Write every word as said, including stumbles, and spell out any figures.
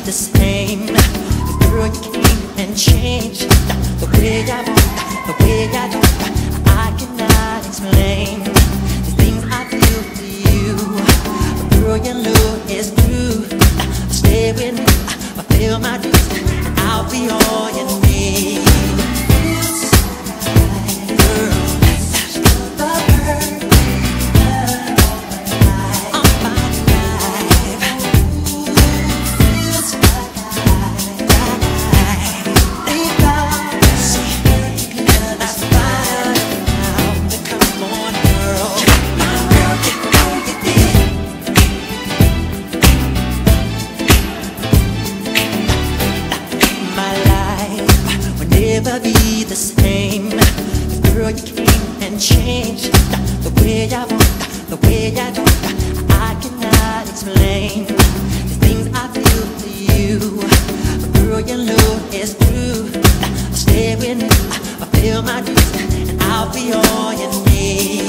the same. Girl, you came and changed the way I walk, the way I talk. I cannot explain the things I feel for you. Girl, your love is true. Stay with me, fulfill my dreams, and I'll be all you need. Never be the same. Girl, you came and changed the way I walk, the way I talk. I cannot explain the things I feel for you. Girl, your love is true. Stay with me, fulfill my dreams, and I'll be all you need.